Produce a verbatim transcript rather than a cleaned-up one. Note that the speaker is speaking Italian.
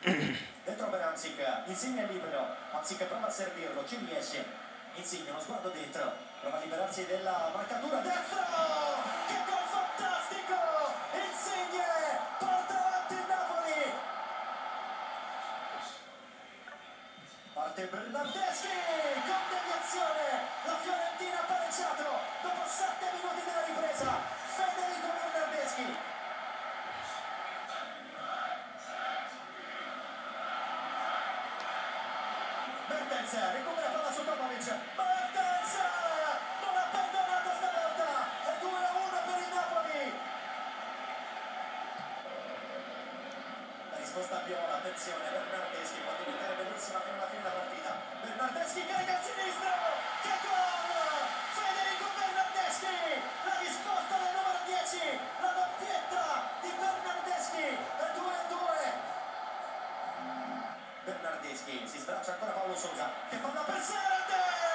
Dentro per Hamsik, Insigne è libero, Hamsik prova a servirlo, ci riesce, Insigne uno sguardo dentro, prova a liberarsi della marcatura, destro! Che gol fantastico! Insigne porta avanti il Napoli! Parte Bernardeschi, con deviazione, la Fiorentina ha pareggiato dopo sette minuti della ripresa, Federico Bernardeschi. Mertens recupera palla su Tomovic, Mertens non ha perdonato stavolta, è due a uno per il Napoli. La risposta a Viola, attenzione, Bernardeschi può diventare bellissima fino alla fine della partita. Bernardeschi carica a sinistro, che gol! Federico Bernardeschi, la risposta del numero dieci, la doppietta di Bernardeschi, è due a due. Bernardeschi, si sbraccia ancora Paolo Sousa, che palla per Serate!